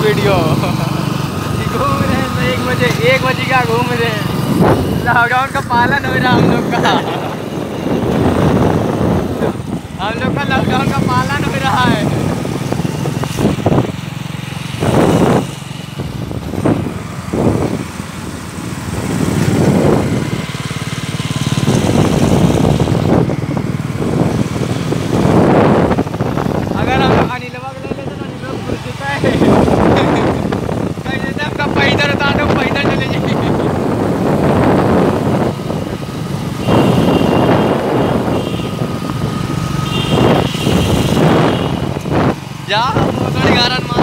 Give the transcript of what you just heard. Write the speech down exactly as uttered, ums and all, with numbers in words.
Video घूम रहे हैं एक बजे एक बजे क्या घूम रहे हैं। लॉकडाउन का पालन हो रहा हम लोग का हम लोग का लॉकडाउन का पालन हो रहा है। अगर हम अनिलवा ले लेते तो अनिलवा घुस चुका है कहीं देते आपका पैदल उतार दो पैदल चले जाइए। जा मोटर गारन